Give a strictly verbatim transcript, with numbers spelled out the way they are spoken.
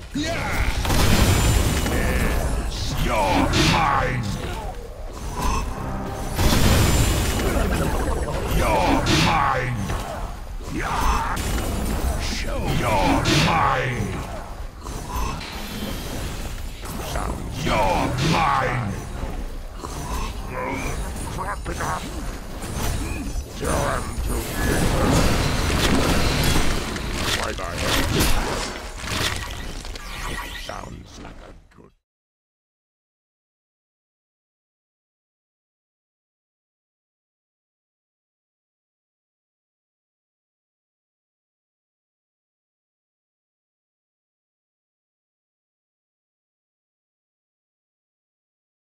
Yeah! Yes, you're mine! You're mine! Yeah! Show you're mine! You're mine! Wrap it up!